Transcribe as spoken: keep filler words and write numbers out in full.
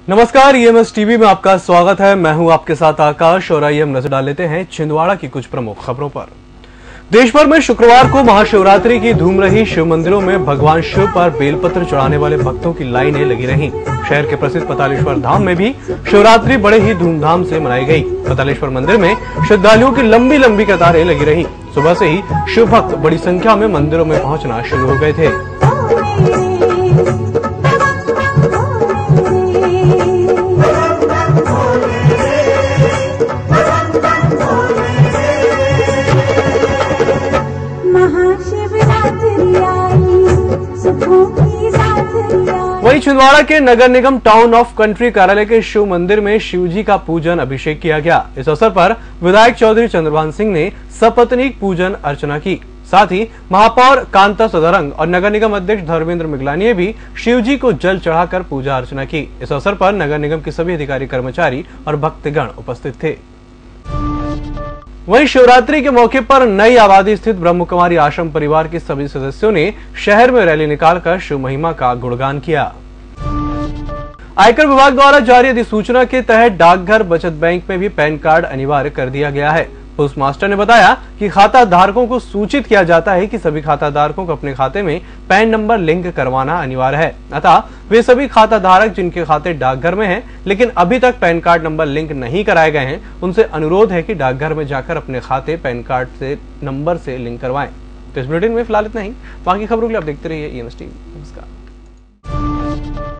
नमस्कार, EMS TV में आपका स्वागत है। मैं हूं आपके साथ आकाश और आइए हम नजर डाल लेते हैं छिंदवाड़ा की कुछ प्रमुख खबरों पर। देश भर में शुक्रवार को महाशिवरात्रि की धूम रही। शिव मंदिरों में भगवान शिव पर बेलपत्र चढ़ाने वाले भक्तों की लाइनें लगी रहीं। शहर के प्रसिद्ध पतालेश्वर धाम में भी शिवरात्रि बड़े ही धूमधाम से मनाई गई। पतालेश्वर मंदिर में श्रद्धालुओं की लंबी लंबी कतारें लगी रहीं। सुबह से ही शिव भक्त बड़ी संख्या में मंदिरों में पहुंचना शुरू हो गए थे। वहीं छिंदवाड़ा के नगर निगम टाउन ऑफ कंट्री कार्यालय के शिव मंदिर में शिव जी का पूजन अभिषेक किया गया। इस अवसर पर विधायक चौधरी चंद्रभान सिंह ने सपत्नीक पूजन अर्चना की। साथ ही महापौर कांता सदारंग और नगर निगम अध्यक्ष धर्मेंद्र मिगलानी ने भी शिव जी को जल चढ़ाकर पूजा अर्चना की। इस अवसर पर नगर निगम के सभी अधिकारी, कर्मचारी और भक्तगण उपस्थित थे। वहीं शिवरात्रि के मौके पर नई आबादी स्थित ब्रह्म कुमारी आश्रम परिवार के सभी सदस्यों ने शहर में रैली निकालकर शिव महिमा का गुणगान किया। आयकर विभाग द्वारा जारी अधिसूचना के तहत डाकघर, बचत बैंक में भी पैन कार्ड अनिवार्य कर दिया गया है। पोस्ट मास्टर ने बताया कि खाता धारकों को सूचित किया जाता है कि सभी खाता धारकों को अपने खाते में पैन नंबर लिंक करवाना अनिवार्य है। अतः वे सभी खाता धारक जिनके खाते डाकघर में हैं लेकिन अभी तक पैन कार्ड नंबर लिंक नहीं कराए गए हैं, उनसे अनुरोध है कि डाकघर में जाकर अपने खाते पैन कार्ड से नंबर से लिंक करवाएं। तो इस बुलेटिन में फिलहाल इतना ही। बाकी खबरों के लिए आप देखते रहिए ईएमएस टीवी। नमस्कार।